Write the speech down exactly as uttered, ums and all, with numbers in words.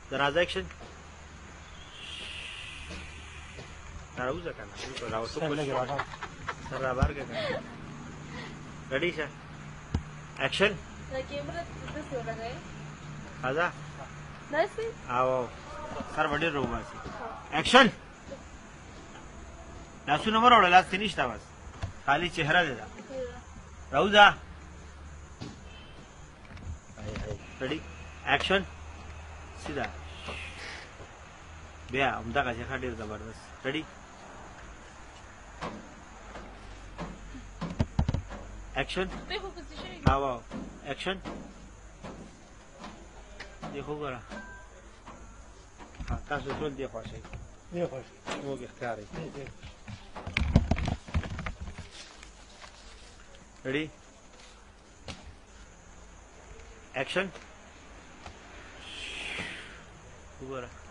دروازه اکشن راوځه کنه بالکل راوځه کوشش سر را بار کنه ready sir action camera दस हो लगा है आजा दस आओ सर बड़े रो बस एक्शन लासू नंबर और लास्ट फिनिश था बस खाली चेहरा दे दा राउजा रेडी एक्शन सीधा बिया उमदा का शेखा डेर जबरदस्त रेडी एक्शन देखो पोजीशन आओ आओ एक्शन देखो जरा हाँ तासु सुन देखो सही देखो वो क्या क्या रही रेडी एक्शन ऊपर